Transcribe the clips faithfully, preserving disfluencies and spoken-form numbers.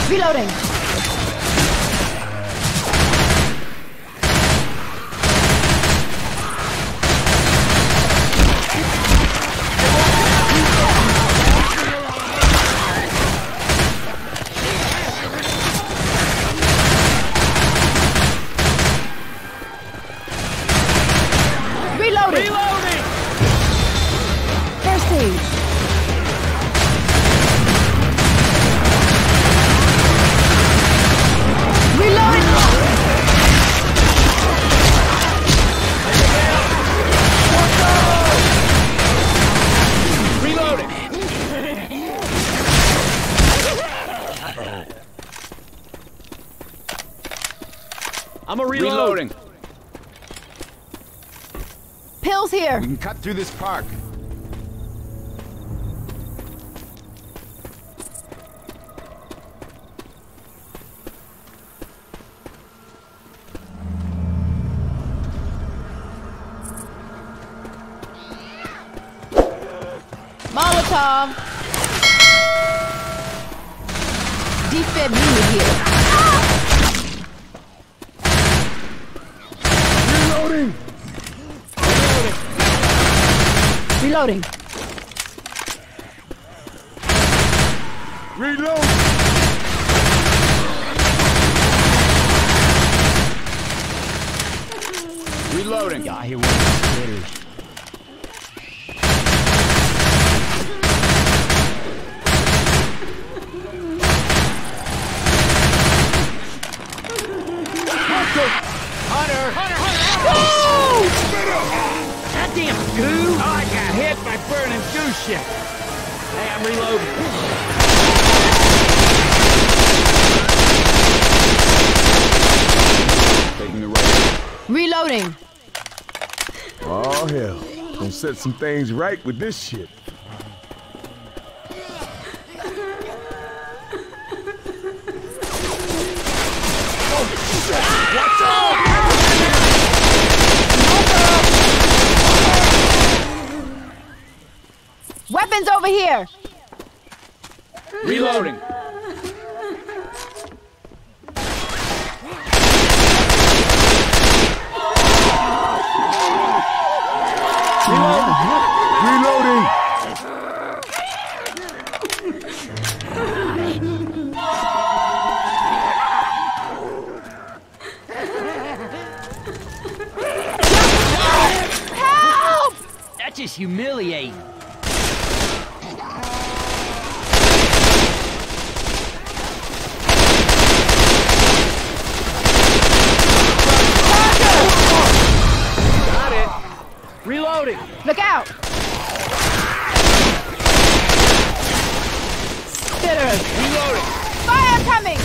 Reloading. Reloading. Reloading. First aid. Reloading! Reloading. I'm a reload. Reloading. Pills here. We can cut through this park. Molotov. Defib unit here. Reloading! Reloading. Reload! Reloading. Got here with the critters. Hunter! Hunter! Hunter! Goddamn goo! Oh, I got hit by burning goo shit. Hey, I'm reloading. Taking the right. Reloading. Oh, hell. Gonna set some things right with this shit. What's up? Weapons over here. Reloading. Reloading! Help! That's just humiliating. Got it. Reloading. Look out! Spitters! Reloading. Fire coming!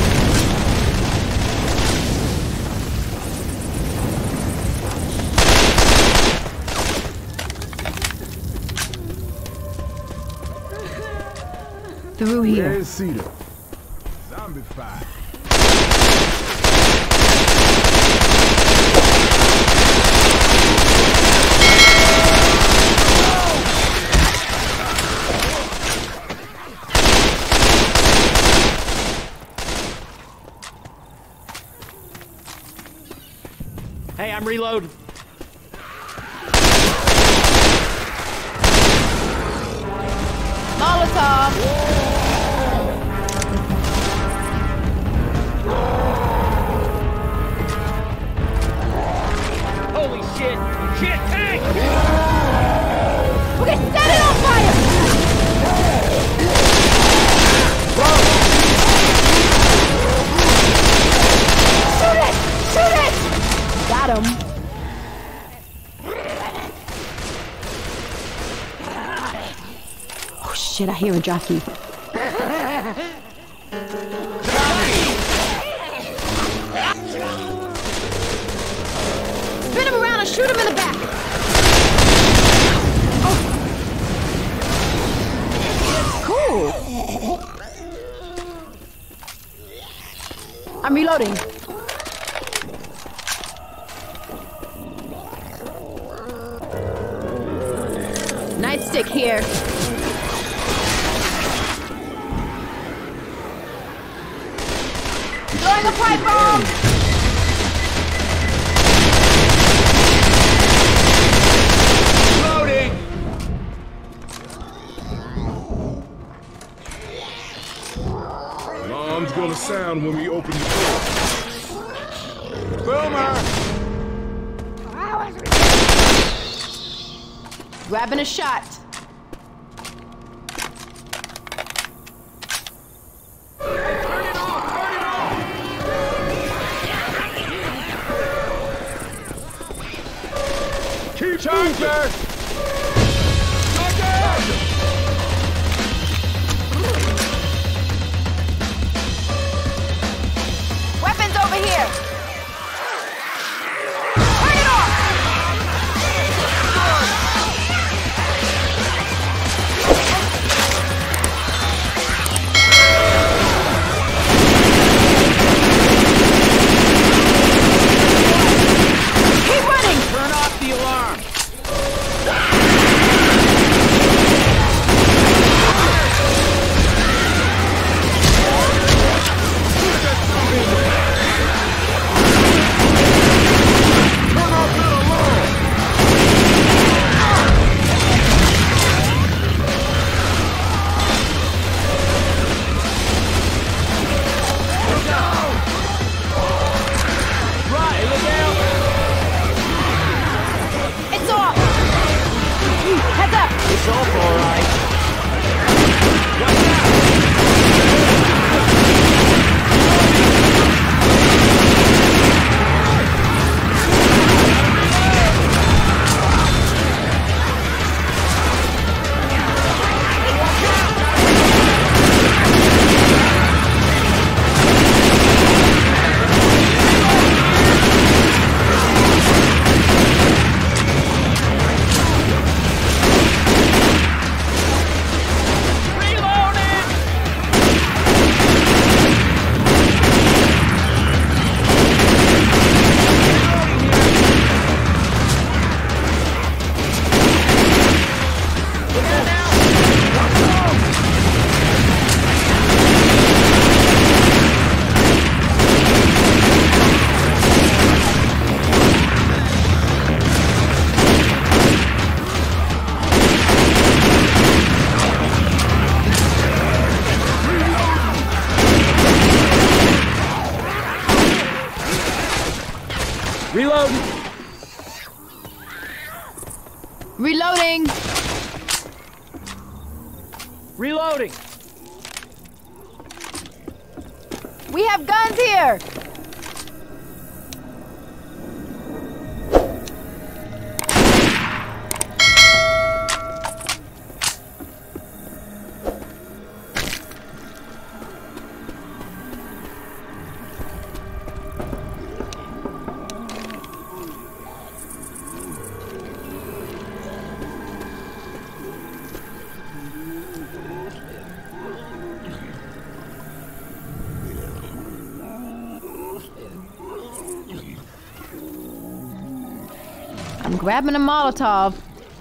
Through here. Where's Cedar? Zombie fire. Hey, I'm reloading. Molotov! Holy shit! Shit, tank! Okay, set it on fire! Shoot it! Shoot it! Got him. Oh shit, I hear a jockey. Spin him around and shoot him in the back! Cool. I'm reloading. Nightstick here. Throwing a pipe bomb! Loading! Alarm's gonna sound when we open the door. Boomer! Grabbing a shot. Keep Charger! Weapons over here! Turn it off! Keep running! Turn off the alarm. Right, look out. It's off! Heads up! It's off, all right. Reloading. Reloading! Reloading. We have guns here! I'm grabbing a Molotov.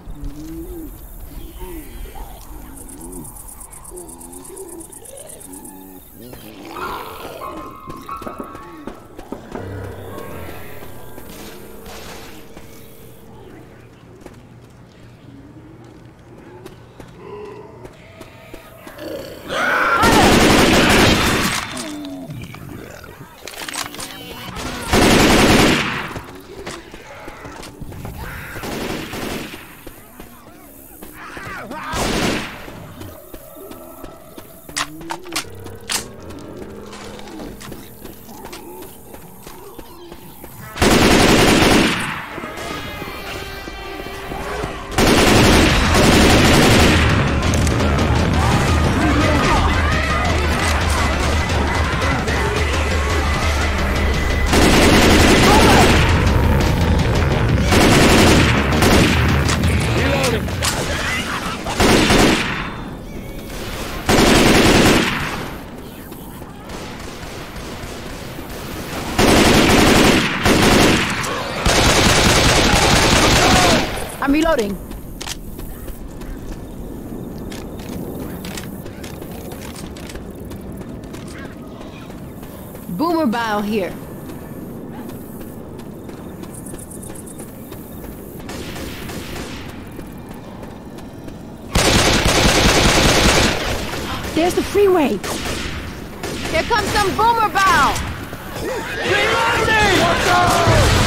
I'm reloading. Boomer bile here. There's the freeway. Here comes some boomer bile. Reloading!